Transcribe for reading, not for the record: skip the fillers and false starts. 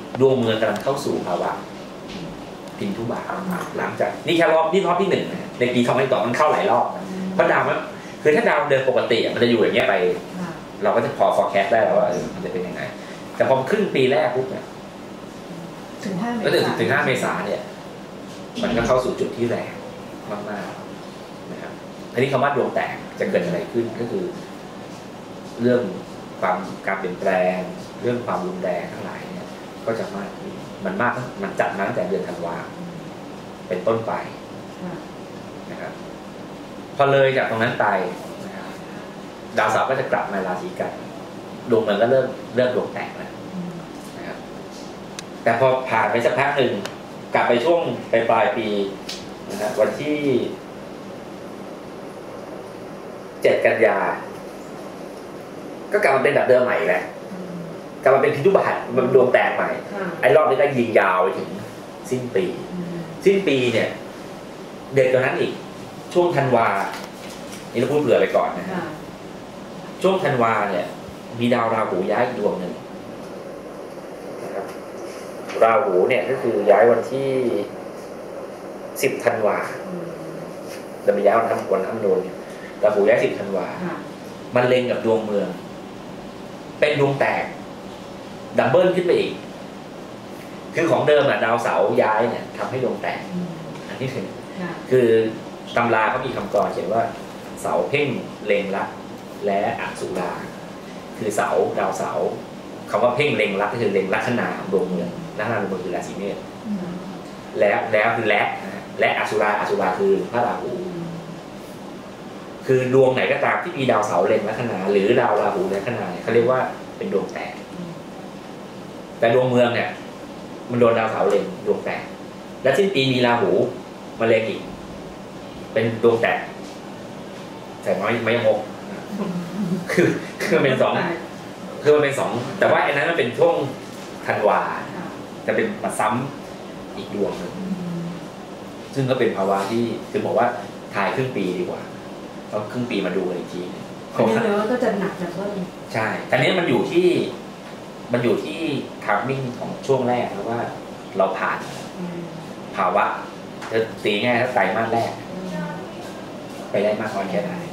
ดวงเมืองกำลังเข้าสู่ภาวะพินทุบาทหลังจากนี่แค่รอบที่หนึ่งนะในปี2022มันเข้าหลายรอบเพราะดาวมันคือถ้าดาวเดินปกติมันจะอยู่อย่างเงี้ยไปเราก็จะพอ forecast ได้แล้วว่ามันจะเป็นยังไงแต่พอครึ่งปีแรกปุ๊บเนี่ยถึง 5 เมษายนเนี่ยมันก็เข้าสู่จุดที่แรงมากๆนะครับทีนี้คำว่าดวงแตกจะเกิดอะไรขึ้นก็คือเรื่องการเปลี่ยนแปลงเรื่องความรุนแรงทั้งหลายเนี่ยก็จะมากขึ้นมันจัดมาตั้งแต่เดือนธันวาเป็นต้นไปนะครับพอเลยจากตรงนั้นไปนะครับดาวเสาร์ก็จะกลับมาราศีกันดวงมันก็เริ่มดวงแตกแล้วนะครับแต่พอผ่านไปสักพักหนึ่งกลับไปช่วงปลายปีนะครับวันที่7 กันยาก็กลับมาเป็นแบบเดิมใหม่แหละกลับมาเป็นพิทุบาทมันดวงแตกใหม่ไอ้รอบนี้ก็ยิงยาวไปถึงสิ้นปีเนี่ยเด็ดกว่านั้นอีกช่วงธันวานี่เราพูดเผื่อไปก่อนนะฮะช่วงธันวาเนี่ยมีดาวราหูย้ายอีกดวงหนึ่งนะครับราหูเนี่ยก็คือย้ายวันที่10 ธันวาจะไปย้ายวันอังคารราหูย้าย10 ธันวามันเล็งกับดวงเมืองเป็นดวงแตกดับเบิลขึ้นไปอีกคือของเดิมดาวเสาร์ย้ายเนี่ยทำให้ดวงแตกอันนี้คือตำราเขามีคำกรเขียนว่าเสาเพ่งเล็งรักและอสุราคือเสาดาวเสาคำว่าเพ่งเล็งรักก็คือเล็งลัคนาของดวงเมืองลัคนาดวงเมืองคือราศีเมษแล้วคือและอสุราคือพระราหูคือดวงไหนก็ตามที่มีดาวเสาเล็งลัคนาหรือดาวราหูลัคนาเนี่ยเขาเรียกว่าเป็นดวงแตกแต่ดวงเมืองเนี่ยมันโดนดาวเสาเล็งดวงแตกและสิ้นปีมีราหูมาเล็งอีกเป็นดวงแตกแต่ไม่ยกคือมันเป็นสองแต่ว่าอันนั้นมันเป็นช่วงธันวาจะเป็นมาซ้ำอีกดวงหนึ่งซึ่งก็เป็นภาวะที่คือบอกว่าทายครึ่งปีดีกว่าเพราะครึ่งปีมาดูอีกทีอันนี้แล้วก็จะหนักแบบว่าใช่แต่นี้มันอยู่ที่ทามมิ่งของช่วงแรกแล้วว่าเราผ่านภาวะจะตีง่ายถ้าไตรมาสแรกไปได้มากน้อยแค่ไหน